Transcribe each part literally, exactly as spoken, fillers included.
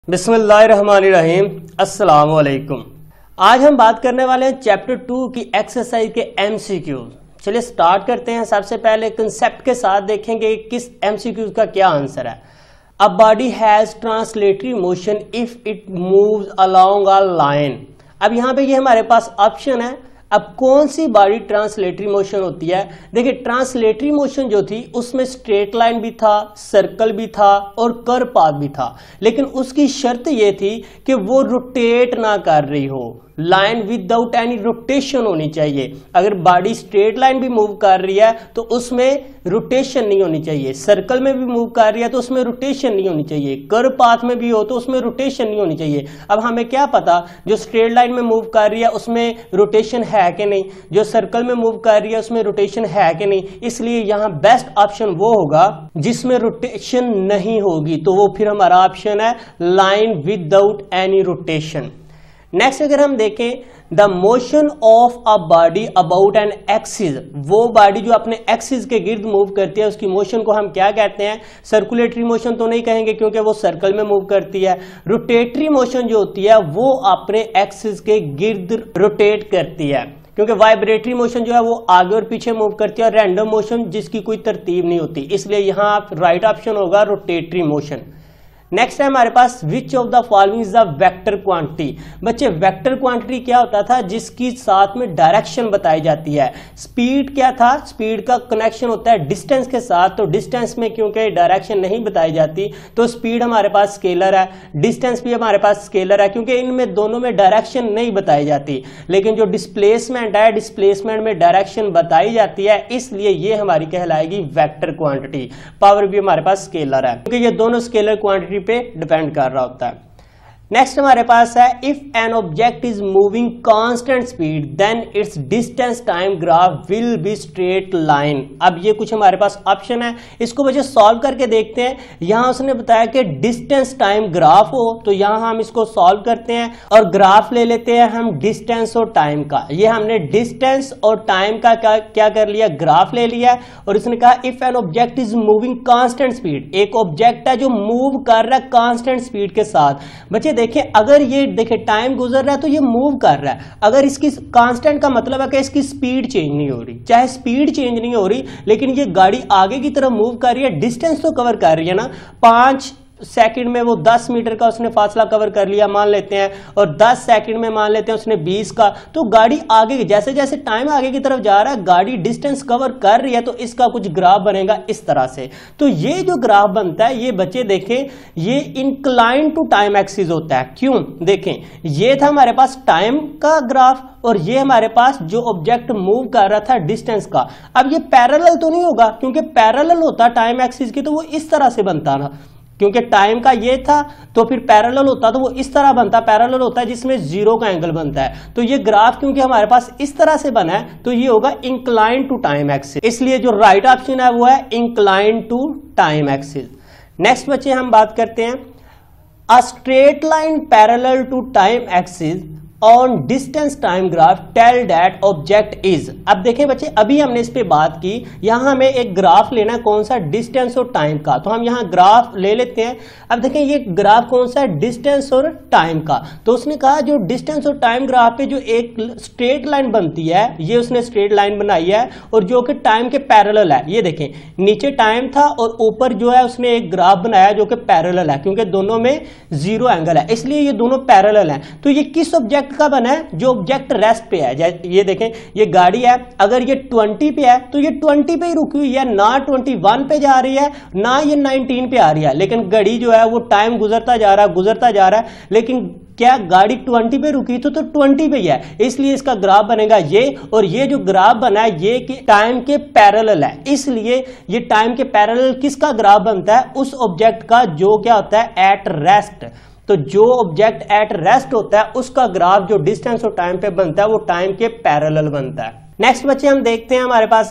बिस्मिल्लाहिर्रहमानिर्रहीम। अस्सलाम वालेकुम। आज हम बात करने वाले हैं चैप्टर टू की एक्सरसाइज के एमसीक्यूज। चलिए स्टार्ट करते हैं। सबसे पहले कंसेप्ट के साथ देखेंगे किस एमसीक्यूज का क्या आंसर है। A body has translatory motion if it moves along a line. अब यहाँ पे ये हमारे पास ऑप्शन है। अब कौन सी बॉडी ट्रांसलेटरी मोशन होती है? देखिए ट्रांसलेटरी मोशन जो थी उसमें स्ट्रेट लाइन भी था, सर्कल भी था और कर्व पाथ भी था, लेकिन उसकी शर्त ये थी कि वो रोटेट ना कर रही हो, लाइन विदाउट एनी रोटेशन होनी चाहिए। अगर बॉडी स्ट्रेट लाइन भी मूव कर रही है तो उसमें रोटेशन नहीं होनी चाहिए, सर्कल में भी मूव कर रही है तो उसमें रोटेशन नहीं होनी चाहिए, कर्व पाथ में भी हो तो उसमें रोटेशन नहीं होनी चाहिए। अब हमें क्या पता जो स्ट्रेट लाइन में मूव कर रही है उसमें रोटेशन है कि नहीं, जो सर्कल में मूव कर रही है उसमें रोटेशन है कि नहीं। इसलिए यहाँ बेस्ट ऑप्शन वो होगा जिसमें रोटेशन नहीं होगी, तो वो फिर हमारा ऑप्शन है line without any rotation. Next अगर हम देखें the motion of a body about an axis, वो बॉडी जो अपने एक्सिस के गिर्द मूव करती है उसकी मोशन को हम क्या कहते हैं? सर्कुलेटरी मोशन तो नहीं कहेंगे क्योंकि वो सर्कल में मूव करती है। रोटेटरी मोशन जो होती है वो अपने एक्सिस के गिर्द रोटेट करती है, क्योंकि वाइब्रेटरी मोशन जो है वो आगे और पीछे मूव करती है और रैंडम मोशन जिसकी कोई तरतीब नहीं होती। इसलिए यहाँ राइट ऑप्शन होगा रोटेटरी मोशन। नेक्स्ट है हमारे पास which of the following is the vector quantity. बच्चे वेक्टर क्वांटिटी क्या होता था? जिसकी साथ में डायरेक्शन बताई जाती है। स्पीड क्या था? स्पीड का कनेक्शन होता है डिस्टेंस के साथ, तो डिस्टेंस में क्योंकि डायरेक्शन नहीं बताई जाती तो स्पीड हमारे पास स्केलर है, डिस्टेंस भी हमारे पास स्केलर है क्योंकि इनमें दोनों में डायरेक्शन नहीं बताई जाती। लेकिन जो डिस्प्लेसमेंट है डिस्प्लेसमेंट में डायरेक्शन बताई जाती है, इसलिए ये हमारी कहलाएगी वेक्टर क्वांटिटी। पावर भी हमारे पास स्केलर है क्योंकि ये दोनों स्केलर क्वांटिटी पे डिपेंड कर रहा होता है। नेक्स्ट हमारे पास है if an object is moving constant speed then its distance time graph will be straight line. अब ये कुछ हमारे पास ऑप्शन है, इसको बच्चे सॉल्व करके देखते हैं। यहां उसने बताया कि डिस्टेंस टाइम ग्राफ हो, तो यहां हम इसको सॉल्व करते हैं और ग्राफ ले लेते हैं हम डिस्टेंस और टाइम का। ये हमने डिस्टेंस और टाइम का क्या, क्या कर लिया? ग्राफ ले लिया। और इसने कहा if an object is moving constant speed, एक ऑब्जेक्ट है जो मूव कर रहा है कांस्टेंट स्पीड के साथ। बच्चे देखिए अगर ये देखिए टाइम गुजर रहा है तो ये मूव कर रहा है। अगर इसकी कांस्टेंट का मतलब है कि इसकी स्पीड चेंज नहीं हो रही, चाहे स्पीड चेंज नहीं हो रही लेकिन ये गाड़ी आगे की तरफ मूव कर रही है, डिस्टेंस तो कवर कर रही है ना। पांच सेकंड में वो दस मीटर का उसने फासला कवर कर लिया मान लेते हैं, और दस सेकंड में मान लेते हैं उसने बीस का, तो गाड़ी आगे जैसे जैसे टाइम आगे की तरफ जा रहा है गाड़ी डिस्टेंस कवर कर रही है, तो इसका कुछ ग्राफ बनेगा इस तरह से। तो ये जो ग्राफ बनता है ये बच्चे देखें ये इंक्लाइन टू टाइम एक्सिस होता है। क्यों? देखें ये था हमारे पास टाइम का ग्राफ और ये हमारे पास जो ऑब्जेक्ट मूव कर रहा था डिस्टेंस का। अब ये पैरेलल तो नहीं होगा, क्योंकि पैरेलल होता टाइम एक्सिस की तो वो इस तरह से बनता ना, क्योंकि टाइम का ये था तो फिर पैरेलल होता तो वो इस तरह बनता। पैरेलल होता है जिसमें जीरो का एंगल बनता है, तो ये ग्राफ क्योंकि हमारे पास इस तरह से बना है तो ये होगा इंक्लाइन टू टाइम एक्सिस। इसलिए जो राइट ऑप्शन है वो है incline to time axis. Next बच्चे हम बात करते हैं a straight line parallel to time axis on distance time graph tell that object is. अब देखें बच्चे अभी हमने इस पे बात की, यहां हमें एक ग्राफ लेना है कौन सा? डिस्टेंस और टाइम का, तो हम यहां ग्राफ ले लेते हैं। अब देखें ये ग्राफ कौन सा है? डिस्टेंस और टाइम का। तो उसने कहा जो डिस्टेंस और टाइम ग्राफ पे जो एक स्ट्रेट लाइन बनती है ये उसने स्ट्रेट लाइन बनाई है और जो कि टाइम के पैरेलल है। ये देखें नीचे टाइम था और ऊपर जो है उसने एक ग्राफ बनाया जो कि पैरेलल है, क्योंकि दोनों में जीरो एंगल है इसलिए ये दोनों पैरेलल है। तो ये किस ऑब्जेक्ट का बना है? जो ऑब्जेक्ट रेस्ट पे है। ये देखें ये गाड़ी है, अगर ये ट्वेंटी पे है तो ये ट्वेंटी पे ही रुकी हुई है, ना ट्वेंटी वन पे जा रही है ना ये नाइनटीन पे आ रही है। लेकिन घड़ी जो है वो टाइम गुजरता जा रहा है गुजरता जा रहा है, लेकिन क्या गाड़ी ट्वेंटी पे रुकी तो तो ट्वेंटी पे ही है, इसलिए इसका ग्राफ बनेगा ये। और ये जो ग्राफ बना है ये कि टाइम के पैरेलल है, इसलिए ये टाइम के पैरेलल किसका ग्राफ बनता है? उस ऑब्जेक्ट का जो क्या होता है एट रेस्ट। तो जो ऑब्जेक्ट एट रेस्ट होता है उसका ग्राफ जो डिस्टेंस और टाइम पे बनता है वो टाइम के पैरेलल बनता है। नेक्स्ट बच्चे हम देखते हैं हमारे पास है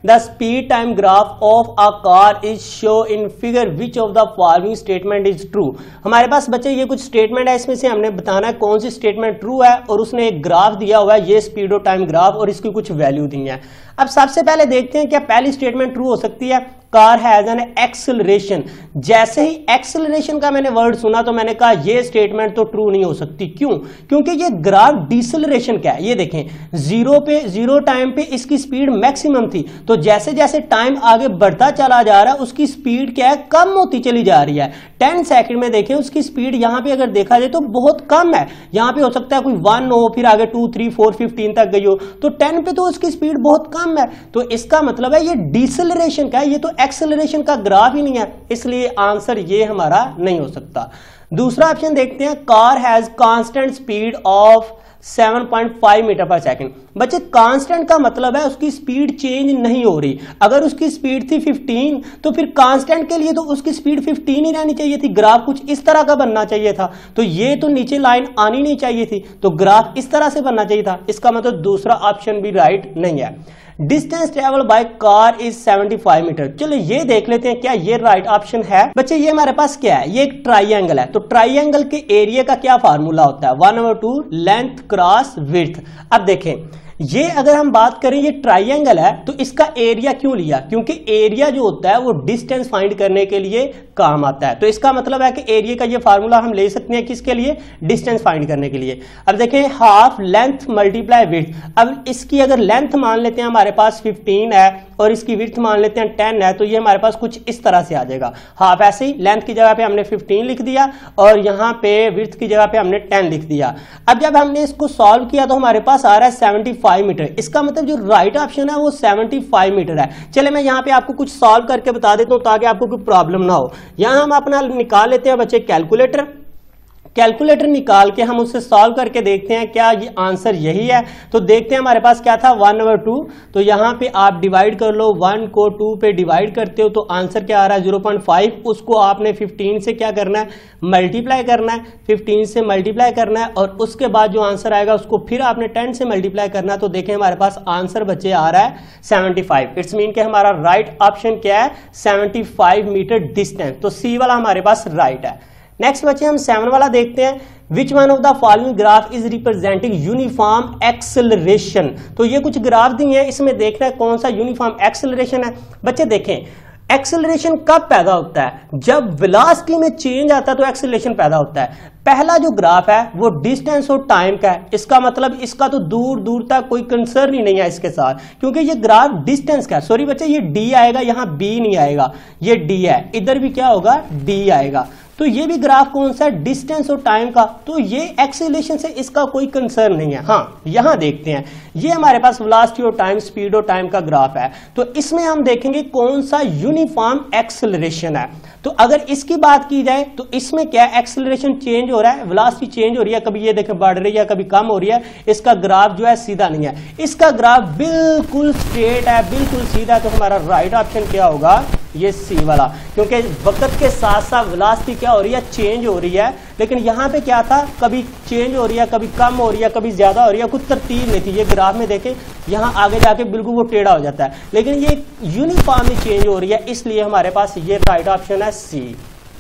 the speed time graph of a car is show in figure which of the following statement is true. हमारे पास बच्चे ये कुछ स्टेटमेंट है, इसमें से हमने बताना है कौन सी स्टेटमेंट ट्रू है, और उसने एक ग्राफ दिया हुआ है, ये स्पीड और टाइम ग्राफ, और इसकी कुछ वैल्यू दी है। अब सबसे पहले देखते हैं क्या पहली स्टेटमेंट ट्रू हो सकती है, कार हैज एन एक्सेलरेशन। जैसे ही एक्सेलरेशन का मैंने वर्ड सुना तो मैंने कहा ये स्टेटमेंट तो ट्रू नहीं हो सकती। क्यों? क्योंकि ये ग्राफ डिसेलरेशन का है। ये देखें, जीरो पे जीरो टाइम पे इसकी स्पीड मैक्सिमम थी, तो जैसे जैसे टाइम आगे बढ़ता चला जा रहा है उसकी स्पीड क्या है, कम होती चली जा रही है। टेन सेकंड में देखें उसकी स्पीड यहां पे अगर देखा जाए तो बहुत कम है। यहां पे हो सकता है कोई वन हो, फिर आगे टू थ्री फोर फिफ्टीन तक गई हो, तो टेन पे तो उसकी स्पीड बहुत कम है। तो इसका मतलब है ये डिसेलरेशन का है, ये तो एक्सेलरेशन का ग्राफ ही नहीं है, इसलिए आंसर ये हमारा नहीं हो सकता। दूसरा ऑप्शन देखते हैं, car has constant speed of seven point five metre per second. बच्चे कांस्टेंट का मतलब है उसकी स्पीड चेंज नहीं हो रही। अगर उसकी स्पीड थी फिफ्टीन तो फिर कांस्टेंट के लिए तो उसकी स्पीड फिफ्टीन ही रहनी चाहिए थी, ग्राफ कुछ इस तरह का बनना चाहिए था। तो ये तो नीचे लाइन आनी नहीं चाहिए थी, तो ग्राफ इस तरह से बनना चाहिए था। इसका मतलब दूसरा ऑप्शन भी राइट नहीं है। Distance travel by car is seventy five metre. चलो ये देख लेते हैं क्या ये राइट ऑप्शन है। बच्चे ये हमारे पास क्या है, ये एक ट्राइंगल है, तो ट्राइंगल के एरिया का क्या फार्मूला होता है, one over two length cross width. अब देखें ये अगर हम बात करें ये ट्राइंगल है तो इसका एरिया क्यों लिया, क्योंकि एरिया जो होता है वो डिस्टेंस फाइंड करने के लिए काम आता है। तो इसका मतलब है कि एरिया का ये फार्मूला हम ले सकते हैं किसके लिए, डिस्टेंस फाइंड करने के लिए। अब देखें हाफ लेंथ मल्टीप्लाई विड्थ। अब इसकी अगर लेंथ मान लेते हैं हमारे पास फिफ्टीन है और इसकी विड्थ मान लेते हैं टेन है, तो ये हमारे पास कुछ इस तरह से आ जाएगा। हाफ ऐसे ही लेंथ की जगह पे हमने फिफ्टीन लिख दिया और यहाँ पे विड्थ की जगह पे हमने टेन लिख दिया। अब जब हमने इसको सॉल्व किया तो हमारे पास आ रहा है सेवेंटी फाइव मीटर। इसका मतलब जो राइट ऑप्शन है वो सेवेंटी फाइव मीटर है। चले मैं यहाँ पे आपको कुछ सॉल्व करके बता देता हूँ ताकि आपको कोई प्रॉब्लम ना हो। यहाँ हम अपना निकाल लेते हैं बच्चे कैलकुलेटर। कैलकुलेटर निकाल के हम उससे सॉल्व करके देखते हैं क्या ये आंसर यही है। तो देखते हैं हमारे पास क्या था, वन ओवर टू। तो यहाँ पे आप डिवाइड कर लो, वन को टू पे डिवाइड करते हो तो आंसर क्या आ रहा है जीरो पॉइंट फाइव। उसको आपने फिफ्टीन से क्या करना है, मल्टीप्लाई करना है, फिफ्टीन से मल्टीप्लाई करना है और उसके बाद जो आंसर आएगा उसको फिर आपने टेन से मल्टीप्लाई करना है। तो देखें हमारे पास आंसर बच्चे आ रहा है सेवेंटी फाइव। इट्स मीन कि हमारा राइट ऑप्शन क्या है, सेवेंटी फाइव मीटर डिस्टेंस। तो सी वाला हमारे पास राइट है। नेक्स्ट बच्चे हम सेवन वाला देखते हैं, which one of the following graph is representing uniform acceleration. तो ये कुछ ग्राफ दिए हैं, इसमें देखना है कौन सा यूनिफॉर्म एक्सेलरेशन है। बच्चे देखें एक्सेलरेशन कब पैदा होता है, जब वेलोसिटी में चेंज आता है तो एक्सेलरेशन पैदा होता है। पहला जो ग्राफ है वो डिस्टेंस और टाइम का है, इसका मतलब इसका तो दूर दूर तक कोई कंसर्न ही नहीं है इसके साथ, क्योंकि ये ग्राफ डिस्टेंस का है। सॉरी बच्चे ये डी आएगा, यहाँ बी नहीं आएगा, ये डी है, इधर भी क्या होगा, डी आएगा। तो ये भी ग्राफ कौन सा है, डिस्टेंस और टाइम का। तो ये एक्सेलरेशन से इसका कोई कंसर्न नहीं है। हाँ यहां देखते हैं, ये हमारे पास वेलोसिटी और टाइम, स्पीड और टाइम का ग्राफ है। तो इसमें हम देखेंगे कौन सा यूनिफॉर्म एक्सेलरेशन है। तो अगर इसकी बात की जाए तो इसमें क्या एक्सेलरेशन चेंज हो रहा है, वेलोसिटी चेंज हो रही है, कभी ये देखें बढ़ रही है कभी कम हो रही है। इसका ग्राफ जो है सीधा नहीं है, इसका ग्राफ बिल्कुल स्ट्रेट है, बिल्कुल सीधा। तो हमारा राइट ऑप्शन क्या होगा, ये सी वाला, क्योंकि वक्त के साथ साथ वेलोसिटी क्या हो रही है, चेंज हो रही है। लेकिन यहाँ पे क्या था, कभी चेंज हो रही है, कभी कम हो रही है, कभी ज्यादा हो रही है, कुछ तरतीब नहीं थी। ये ग्राफ में देखें यहाँ आगे जाके बिल्कुल वो टेढ़ा हो जाता है, लेकिन ये यूनिफॉर्मली चेंज हो रही है, इसलिए हमारे पास ये राइट ऑप्शन है सी।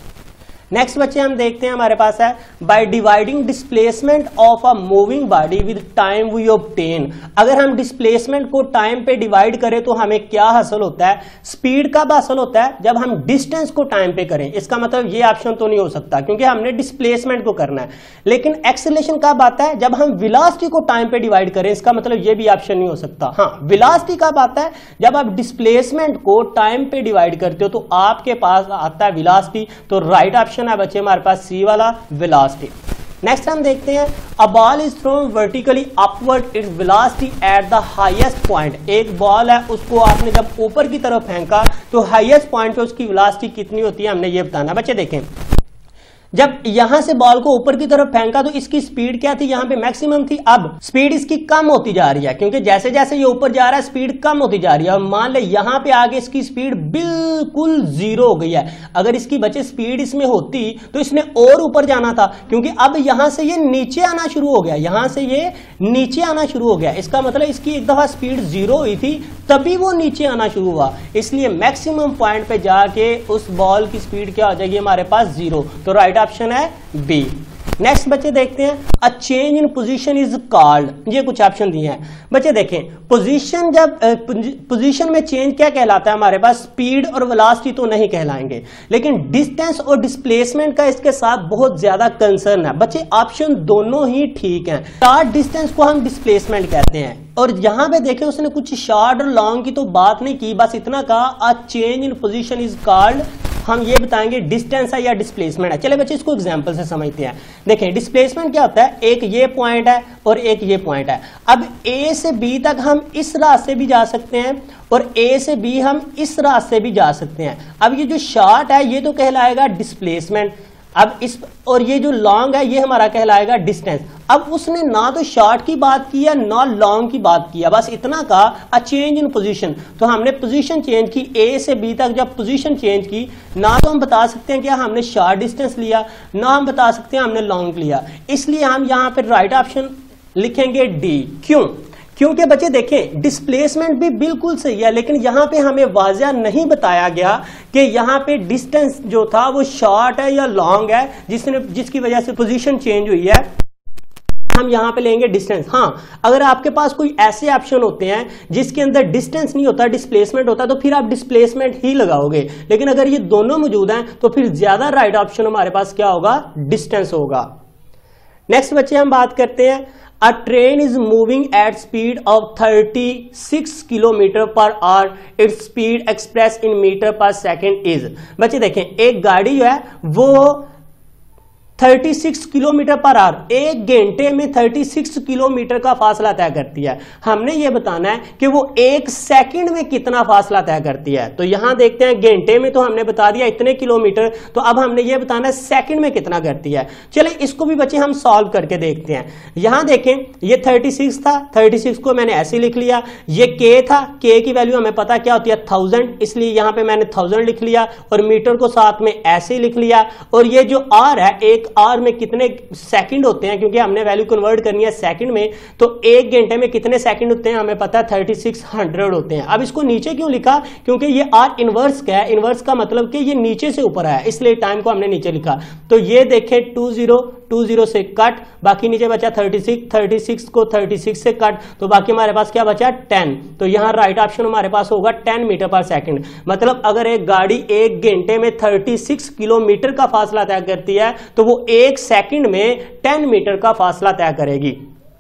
नेक्स्ट बच्चे हम देखते हैं हमारे पास है, by dividing displacement of a moving body with time we obtain. अगर हम डिस्प्लेसमेंट को टाइम पे डिवाइड करें तो हमें क्या हासिल होता है, स्पीड कब हासिल होता है, जब हम डिस्टेंस को टाइम पे करें। इसका मतलब ये ऑप्शन तो नहीं हो सकता क्योंकि हमने डिस्प्लेसमेंट को करना है। लेकिन एक्सेलरेशन कब आता है, जब हम वेलोसिटी को टाइम पे डिवाइड करें। इसका मतलब ये भी ऑप्शन नहीं हो सकता। हाँ वेलोसिटी कब आता है, जब आप डिस्प्लेसमेंट को टाइम पे डिवाइड करते हो तो आपके पास आता है वेलोसिटी। तो राइट ऑप्शन है बच्चे हमारे पास सी वाला, वेलोसिटी। नेक्स्ट हम देखते हैं, a ball is thrown vertically upward its velocity at the highest point. एक बॉल है, उसको आपने जब ऊपर की तरफ फेंका तो हाईएस्ट पॉइंट पे उसकी वेलोसिटी कितनी होती है, हमने ये बताना। बच्चे देखें जब यहां से बॉल को ऊपर की तरफ फेंका तो इसकी स्पीड क्या थी, यहां पे मैक्सिमम थी। अब स्पीड इसकी कम होती जा रही है क्योंकि जैसे जैसे ये ऊपर जा रहा है स्पीड कम होती जा रही है। और मान ले यहां पे आगे इसकी स्पीड बिल्कुल जीरो हो गई है। अगर इसकी बचे स्पीड इसमें होती तो इसने और ऊपर जाना था, क्योंकि अब यहां से ये नीचे आना शुरू हो गया, यहां से ये नीचे आना शुरू हो गया। इसका मतलब इसकी एक दफा स्पीड जीरो हुई थी, तभी वो नीचे आना शुरू हुआ, इसलिए मैक्सिमम पॉइंट पे जाके उस बॉल की स्पीड क्या हो जाएगी हमारे पास जीरो। तो राइट ऑप्शन है बी। नेक्स्ट बच्चे देखते हैं, a change in position is called, ये कुछ ऑप्शन दिए हैं बच्चे देखें। पोजीशन जब पोजीशन में चेंज क्या कहलाता है हमारे पास, स्पीड और वेलोसिटी तो नहीं कहलाएंगे, लेकिन डिस्टेंस और डिस्प्लेसमेंट का इसके साथ बहुत ज्यादा कंसर्न है बच्चे। ऑप्शन दोनों ही ठीक हैं। शॉर्ट डिस्टेंस को हम डिस्प्लेसमेंट कहते हैं, और यहां पे देखें उसने कुछ शॉर्ट और लॉन्ग की तो बात नहीं की, बस इतना कहा a change in position is called, हम ये बताएंगे डिस्टेंस है या डिस्प्लेसमेंट है। चले बच्चे इसको एग्जांपल से समझते हैं। देखें डिस्प्लेसमेंट क्या होता है, एक ये पॉइंट है और एक ये पॉइंट है। अब ए से बी तक हम इस रास्ते भी जा सकते हैं और ए से बी हम इस रास्ते भी जा सकते हैं। अब ये जो शॉर्ट है ये तो कहलाएगा डिस्प्लेसमेंट, अब इस और ये जो लॉन्ग है ये हमारा कहलाएगा डिस्टेंस। अब उसने ना तो शॉर्ट की बात की है ना लॉन्ग की बात की है, बस इतना कहा अ चेंज इन पोजीशन। तो हमने पोजीशन चेंज की, ए से बी तक जब पोजीशन चेंज की, ना तो हम बता सकते हैं कि हमने शॉर्ट डिस्टेंस लिया, ना हम बता सकते हैं हमने लॉन्ग लिया, इसलिए हम यहाँ पे राइट ऑप्शन लिखेंगे डी। क्यों? क्योंकि बच्चे देखें डिस्प्लेसमेंट भी बिल्कुल सही है, लेकिन यहां पे हमें वाज़िया नहीं बताया गया कि यहां पे डिस्टेंस जो था वो शॉर्ट है या लॉन्ग है, जिसने जिसकी वजह से पोजीशन चेंज हुई है। हम यहां पे लेंगे डिस्टेंस। हाँ, अगर आपके पास कोई ऐसे ऑप्शन होते हैं जिसके अंदर डिस्टेंस नहीं होता, डिस्प्लेसमेंट होता, तो फिर आप डिस्प्लेसमेंट ही लगाओगे, लेकिन अगर ये दोनों मौजूद हैं तो फिर ज्यादा राइट ऑप्शन हमारे पास क्या होगा, डिस्टेंस होगा। नेक्स्ट बच्चे हम बात करते हैं, A train is moving at speed of thirty-six kilometre per hour, its speed expressed in meter per second is। बच्चे देखें एक गाड़ी जो है वो छत्तीस किलोमीटर पर आवर एक घंटे में छत्तीस किलोमीटर का फासला तय करती है। हमने ये बताना है कि वो एक सेकंड में कितना फासला तय करती है। तो यहां देखते हैं घंटे में तो हमने बता दिया इतने किलोमीटर, तो अब हमने ये बताना है सेकंड में कितना करती है। चले इसको भी बच्चे हम सॉल्व करके देखते हैं। यहां देखें ये छत्तीस था, छत्तीस को मैंने ऐसे लिख लिया, ये के था, के की वैल्यू हमें पता क्या होती है थाउजेंड, इसलिए यहां पे मैंने थाउजेंड लिख लिया और मीटर को साथ में ऐसे ही लिख लिया। और ये जो आर है, एक आर में कितने सेकंड होते हैं, क्योंकि हमने वैल्यू कन्वर्ट करनी है सेकंड में, तो एक घंटे में कितने सेकंड होते हैं हमें पता है थर्टी सिक्स हंड्रेड होते हैं। अब इसको नीचे क्यों लिखा, क्योंकि ये आर इनवर्स का है, इनवर्स का मतलब कि ये नीचे से ऊपर है, इसलिए टाइम को हमने नीचे लिखा। तो ये देखें टू जीरो टू जीरो से कट, बाकी नीचे बचा थर्टी सिक्स, थर्टी सिक्स को थर्टी सिक्स से कट, तो बाकी हमारे पास क्या बचा टेन। तो यहाँ राइट ऑप्शन हमारे पास होगा टेन मीटर पर सेकंड। मतलब अगर एक गाड़ी एक घंटे में थर्टी सिक्स किलोमीटर का फासला तय करती है तो वो एक सेकंड में टेन मीटर का फासला तय करेगी।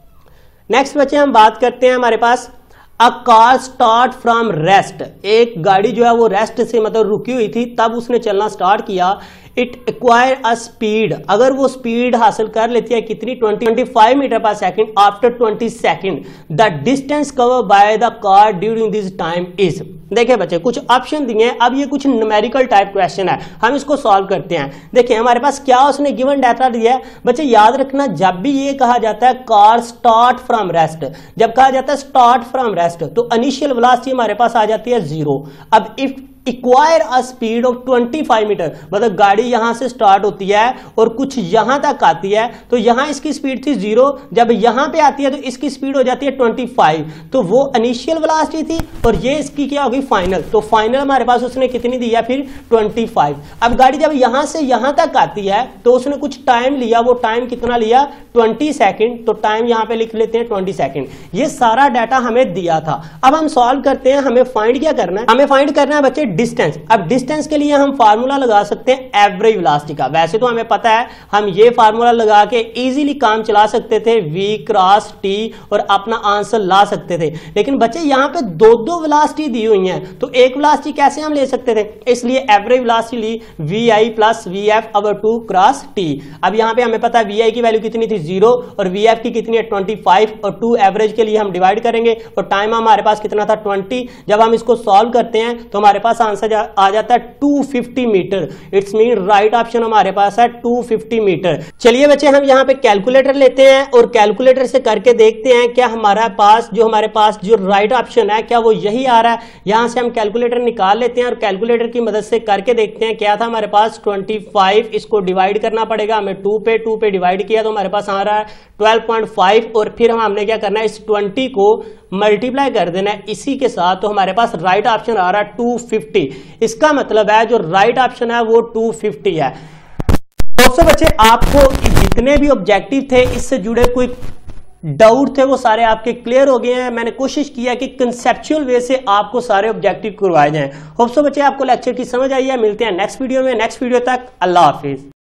नेक्स्ट बच्चे हम बात करते हैं हमारे पास a car start from rest. एक गाड़ी जो है वो रेस्ट से मतलब रुकी हुई थी, तब उसने चलना स्टार्ट किया। इट एक्वायर अ स्पीड, अगर वो स्पीड हासिल कर लेती है कितनी, twenty twenty five metre per second after twenty second, the distance cover by the car during this time is. देखिए बच्चे कुछ ऑप्शन दिए हैं, अब ये कुछ न्यूमेरिकल टाइप क्वेश्चन है, हम इसको सॉल्व करते हैं। देखिए हमारे पास क्या उसने गिवन डाटा दिया है। बच्चे याद रखना जब भी ये कहा जाता है कार स्टार्ट फ्रॉम रेस्ट, जब कहा जाता है स्टार्ट फ्रॉम रेस्ट तो इनिशियल वेलोसिटी हमारे पास आ जाती है जीरो। अब if acquire a speed of twenty five metre, मतलब गाड़ी यहां से स्टार्ट होती है और कुछ यहां तक आती है, तो यहां इसकी स्पीड थी जीरो, जब यहां पे आती है तो इसकी स्पीड हो जाती है ट्वेंटी फाइव। तो वो इनिशियल वेलोसिटी थी और ये इसकी क्या होगी फाइनल। तो फाइनल हमारे पास उसने कितनी दी है फिर ट्वेंटी फाइव। अब गाड़ी जब यहां से यहां तक आती है तो उसने कुछ टाइम लिया, वो टाइम कितना लिया ट्वेंटी सेकंड, तो टाइम यहां पे लिख लेते हैं ट्वेंटी सेकंड। ये सारा डाटा हमें दिया था। अब हम सॉल्व करते हैं, हमें फाइंड क्या करना है, हमें फाइंड करना है बच्चे डिस्टेंस। अब डिस्टेंस के लिए हम फार्मूला लगा सकते हैं एवरेज वेलोसिटी का। वैसे तो हमें पता है हम ये फार्मूला लगा के इजीली काम चला सकते थे, v क्रॉस t, और अपना आंसर ला सकते थे, लेकिन बच्चे यहाँ पे दो दो वेलोसिटी दी हुई हैं, तो एक वेलोसिटी कैसे हम ले सकते थे, इसलिए एवरेज वेलोसिटी ली vi plus vf over two cross t। अब यहाँ पे हमें पता है vi की वैल्यू कितनी थी जीरो और vf की कितनी है ट्वेंटी फाइव, और टू एवरेज के लिए हम डिवाइड करेंगे और टाइम हमारे पास कितना था ट्वेंटी। जब हम इसको सॉल्व करते हैं तो हमारे पास आंसर आ जाता है two fifty metre. It's mean right option हमारे पास है टू फिफ्टी मीटर। चलिए बच्चे हम यहाँ पे कैलकुलेटर लेते हैं और कैलकुलेटर से करके देखते हैं क्या हमारा पास जो हमारे पास जो राइट ऑप्शन है क्या वो यही आ रहा है। यहाँ से हम कैलकुलेटर निकाल लेते हैं और कैलकुलेटर की मदद से करके देखते हैं क्या था हमारे पास पच्चीस, इसको डिवाइड करना पड़ेगा हमें टू पे, टू पे डिवाइड किया तो हमारे पास आ रहा है बारह पॉइंट पाँच और फिर हम हमने क्या करना है इस बीस को मल्टीप्लाई कर देना है इसी के साथ, तो हमारे पास राइट ऑप्शन आ रहा है दो सौ पचास। इसका मतलब है जो राइट ऑप्शन है वो दो सौ पचास है। दोस्तों बच्चे आपको जितने भी ऑब्जेक्टिव थे इससे जुड़े कोई डाउट थे वो सारे आपके क्लियर हो गए हैं। मैंने कोशिश किया कि कंसेप्चुअल वे से आपको सारे ऑब्जेक्टिव करवाए जाएं। होप सो बच्चे आपको लेक्चर की समझ आई है। मिलते हैं नेक्स्ट वीडियो में। नेक्स्ट वीडियो तक अल्लाह हाफिज।